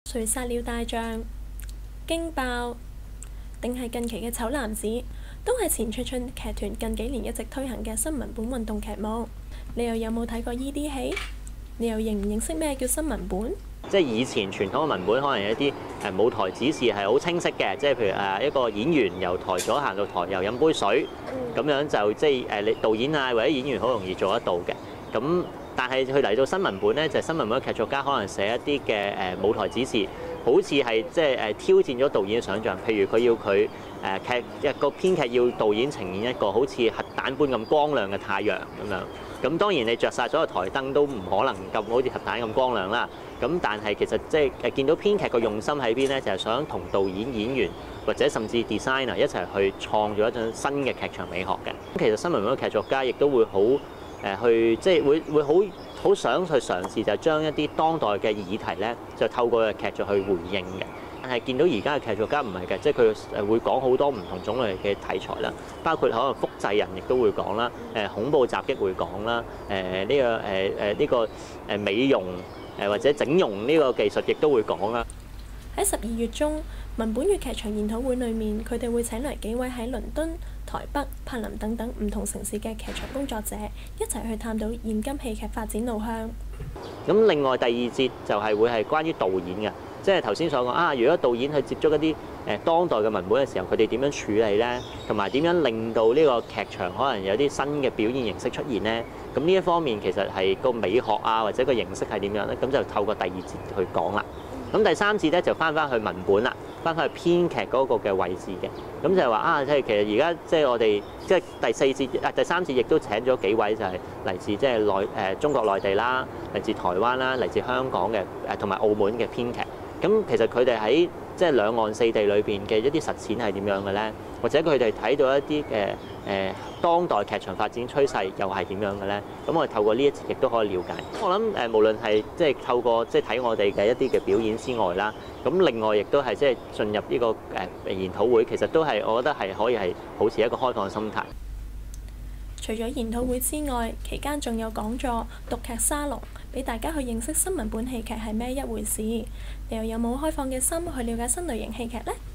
誰殺了大象、驚爆，定係近期嘅醜男子，都係前出春劇團近幾年一直推行嘅新文本運動劇目。你又有冇睇過依啲戲？你又認唔認識咩叫新文本？ 即係以前傳統嘅文本，可能有一啲舞台指示係好清晰嘅，即係譬如一個演員由台左行到台右飲杯水，咁樣就即係你導演啊或者演員好容易做得到嘅。咁但係佢嚟到新文本咧，就係新文本嘅劇作家可能寫一啲嘅舞台指示，好似係即係挑戰咗導演嘅想像。譬如佢要佢劇一個編劇要導演呈現一個好似核彈般咁光亮嘅太陽咁樣。咁當然你着晒咗個台燈都唔可能咁好似核彈咁光亮啦。咁但係其實即係見到編劇個用心喺邊咧，就係想同導演、演員或者甚至 designer 一齊去創造一種新嘅劇場美學嘅。咁其實新文本嘅劇作家亦都會好去即係會好想去嘗試，就將一啲當代嘅議題咧，就透過嘅劇作去回應嘅。但係見到而家嘅劇作家唔係嘅，即係佢會講好多唔同種類嘅題材啦，包括可能複製人亦都會講啦，恐怖襲擊會講啦，呢個美容或者整容呢個技術亦都會講啦。 喺12月中文本與劇場研討會裏面，佢哋會請嚟幾位喺倫敦、台北、柏林等等唔同城市嘅劇場工作者，一齊去探討現今戲劇發展路向。 咁另外第二節就係會係關於導演嘅。即係頭先所講啊，如果導演去接觸一啲當代嘅文本嘅時候，佢哋點樣處理呢？同埋點樣令到呢個劇場可能有啲新嘅表現形式出現呢？咁呢一方面其實係個美學啊，或者個形式係點樣呢？咁就透過第二節去講啦。咁第三節咧就翻去文本啦，翻去編劇嗰個嘅位置嘅。咁就係話啊，即係其實而家即係我哋即係第三節亦都請咗幾位就係嚟自即係中國內地啦，嚟自台灣啦，嚟自香港嘅同埋澳門嘅編劇。咁其實佢哋喺即係兩岸四地裏邊嘅一啲實踐係點樣嘅咧？或者佢哋睇到一啲當代劇場發展趨勢又係點樣嘅咧？咁我哋透過呢一節亦都可以了解。我諗無論係即係透過即係睇我哋嘅一啲嘅表演之外啦，咁另外亦都係即係進入呢個研討會，其實都係我覺得係可以係保持一個開放嘅心態。 除咗研討會之外，期間仲有講座、讀劇沙龍，俾大家去認識新文本戲劇係咩一回事。你又有冇開放嘅心去了解新類型戲劇呢？